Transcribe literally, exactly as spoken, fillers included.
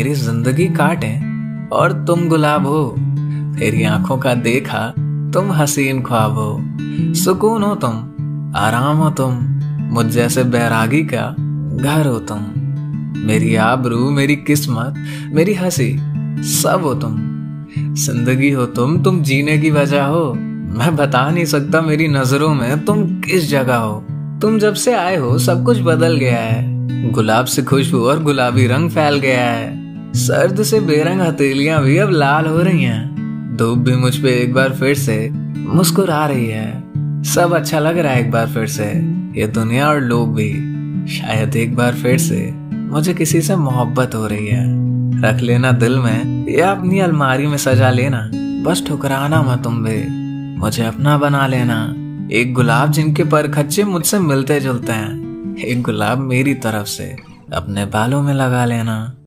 मेरी जिंदगी काटे और तुम गुलाब हो। तेरी आंखों का देखा तुम हसीन ख्वाब हो। सुकून हो तुम, आराम हो तुम, मुझ जैसे बैरागी का घर हो तुम। मेरी आबरू, मेरी किस्मत, मेरी हंसी सब हो तुम। जिंदगी हो तुम तुम जीने की वजह हो। मैं बता नहीं सकता मेरी नजरों में तुम किस जगह हो। तुम जब से आए हो सब कुछ बदल गया है। गुलाब से खुशबू और गुलाबी रंग फैल गया है। सर्द से बेरंग हथेलियां भी अब लाल हो रही हैं। धूप भी मुझ पे एक बार फिर से मुस्कुरा रही है। सब अच्छा लग रहा है एक बार फिर से, ये दुनिया और लोग भी। शायद एक बार फिर से मुझे किसी से मोहब्बत हो रही है। रख लेना दिल में या अपनी अलमारी में सजा लेना, बस ठुकराना मत तुम भी, मुझे अपना बना लेना। एक गुलाब जिनके परखच्चे मुझसे मिलते जुलते हैं, एक गुलाब मेरी तरफ से अपने बालों में लगा लेना।